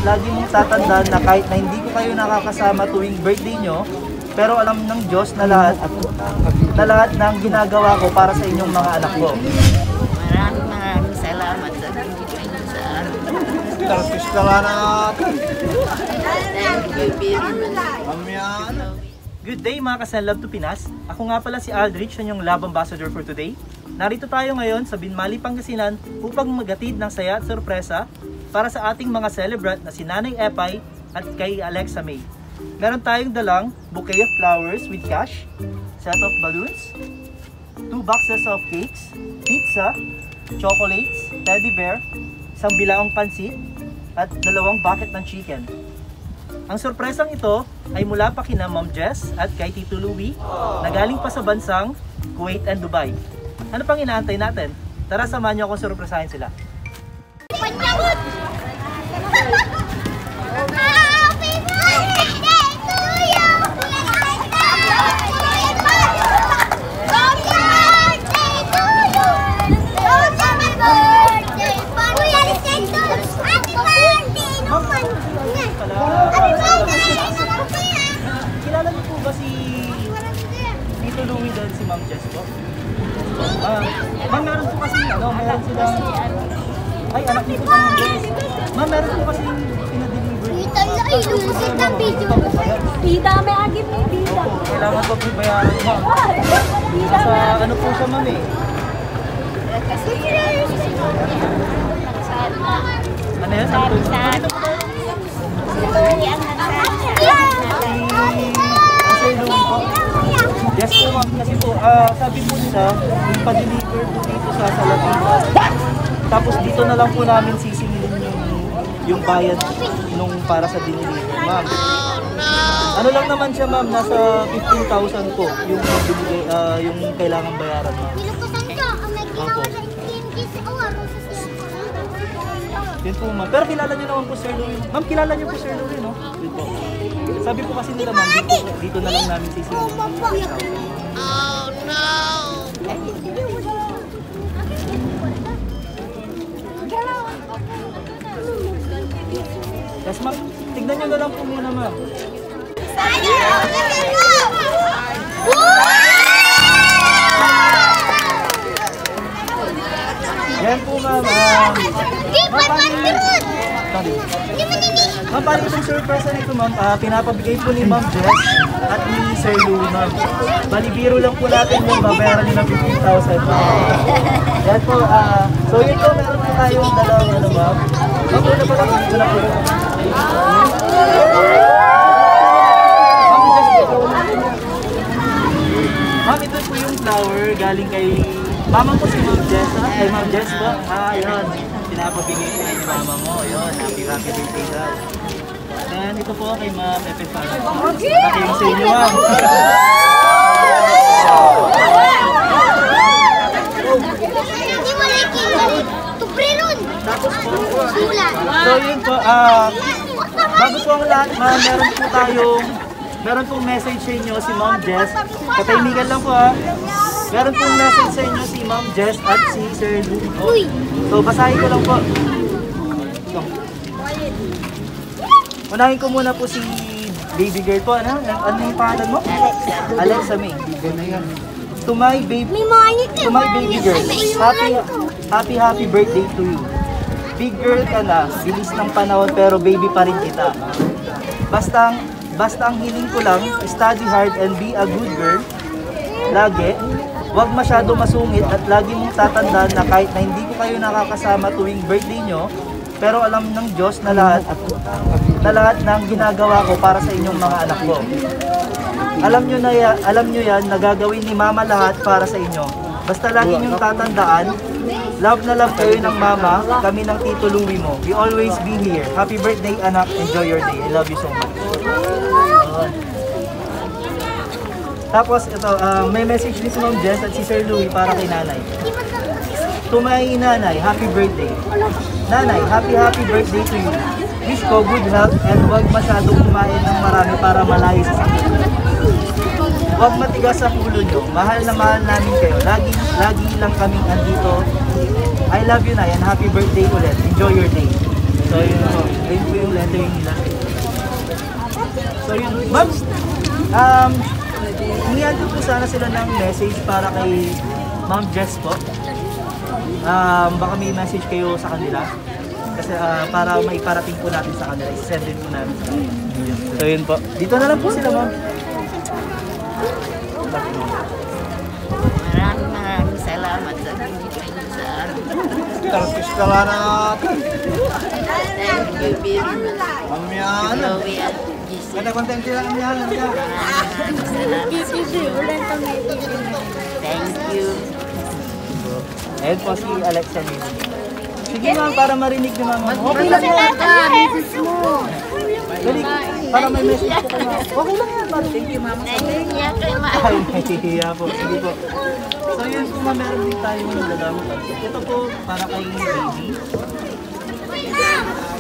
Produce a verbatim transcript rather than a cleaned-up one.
lagi mong tatandaan na kahit na hindi ko kayo nakakasama tuwing birthday nyo, pero alam ng Diyos na lahat, na lahat ng ginagawa ko para sa inyong mga anak ko. Maraming maraming salamat sa binigay niyo sa amin. Tarpis ka nga natin. Thank you very much. Good day mga ka-Send Love to Pinas. Ako nga pala si Aldrich, yung Love Ambassador for today. Narito tayo ngayon sa Binmali, Pangasinan upang maghatid ng saya at sorpresa para sa ating mga celebrant na si Nanay Epay at kay Alexa May. Meron tayong dalang bouquet of flowers with cash, set of balloons, two boxes of cakes, pizza, chocolates, teddy bear, isang bilaong pansit, at dalawang bucket ng chicken. Ang sorpresang ito ay mula pa kina Ma'am Jess at kay Tito Louie na galing pa sa bansang Kuwait and Dubai. Ano pang inaantay natin? Tara, samahan niyo akong sorpresahin sila. Kilala niyo po ba si Tito Louie dan si Ma'am Jess po? Ah, ma'am, meron po kasi ano, meron silang ay, anak niyo po si Ma'am Jess. Ma'am, meron po kasi pinadeliver. Kita na ilusik ng video. Tita, may agip may tita. Kailangan pa po bayaran, ma'am. Sa ano po siya, ma'am eh? Ano yan? Ano po? Dito po tayo. Yes po ma'am, kasi po, uh, sabi po nila, ipa-deliver po dito sa Salapitan. Tapos dito na lang po namin sisingilin yung, yung bayad nung para sa diniliver ma'am. Ano lang naman siya ma'am, nasa fifteen thousand po yung, uh, yung kailangan bayaran ma'am. Opo. Yun po ma'am. Pero kilala niyo naman po Sir Louie. Ma'am, kilala niyo po Sir Louie, no? Yun po. Sabi po kasi nila ma'am, dito, dito na lang namin sisingin. Oh no! Yes ma'am, tignan niyo na lang po muna ma'am. Yan po ma'am. Ma'am, paano itong surprise na ito ma'am? Uh, pinapabigay po ni Ma'am Jess at ni Sir Louie ma'am. Balibiro lang po natin yung babayaran nyo ng fifteen thousand. Yan po. Uh, so yun po, meron po tayong dalawang ano ma'am. Ma'am, una pa lang dito na po. Ma'am, ito po yung flower galing kay mama po si Ma'am Jess. Kay Ma'am Jess po. Ah, yun. Pinapabigay ko ni mama mo. Yun, happy happy birthday daw. Then ito po kay Ma'am Epifan. Pati yung sa inyo ma'am. Hindi mo na ikinig. Tuprilun. Tapos po, so yun po, ah, bago po ang lahat ma'am, meron po tayong, meron pong message sa inyo si Ma'am Jess. Katahimikan lang po ha. Meron pong message sa inyo si Ma'am Jess at si Sir Louie. So basahin ko lang po. So, unahin ko muna po si baby girl po. Ano? Ano yung pangalan mo? Alexa. Alexa May. To my baby, to my baby girl, happy, happy, happy birthday to you. Big girl ka na, bilis ng panahon pero baby pa rin kita. Basta, basta ang hiling ko lang, study hard and be a good girl. Lagi, huwag masyado masungit at lagi mong tatandaan na kahit na hindi ko kayo nakakasama tuwing birthday nyo, pero alam ng Diyos na lahat, na lahat ng ginagawa ko para sa inyong mga anak ko. Alam nyo na yan, alam nyo yan, nagagawin ni Mama lahat para sa inyo. Basta lagi nyong tatandaan, love na love kayo ng Mama, kami ng Tito Louie mo. We always be here. Happy birthday anak, enjoy your day. I love you so much. Tapos ito, uh, may message din si Ma'am Jess at si Sir Louie para kay Nanay. To my Nanay, happy birthday. Nanay, happy happy birthday to you. Wish ko good health and huwag masyadong kumain ng marami para malayo sa sakit. Huwag matigas ang ulo nyo. Mahal na mahal namin kayo. Lagi, lagi lang kaming andito. I love you, Nay, and happy birthday ulit. Enjoy your day. So yun po, ayun po yung lettering nila. So yun, ma'am, um, hinihan ko po sana sila ng message para kay Ma'am Jess po. Um, baka may message kayo sa kanila. Kasi ah, para may parating po natin sa kanila, i-send din po namin. So yun po, dito na lang po sila ma'am. Maraming maraming salamat sa binigay niyo sa amin. Artista lang natin. Thank you very much. Mamaya ano. Chloe at Giselle. Kada kontente lang niya. Maraming maraming salamat. Thank you. Ayun po si Alexa May. Sige ma'am, para marinig niyo ma'am. Okay lang yan. Dali, para may message po kayo ma'am. Okay lang yan ma'am. Thank you ma'am. Nahihiya kay Ma. Ay, nahihiya po. Sige po. So yun po ma'am, meron din tayo ng lalamot. Ito po para kay baby.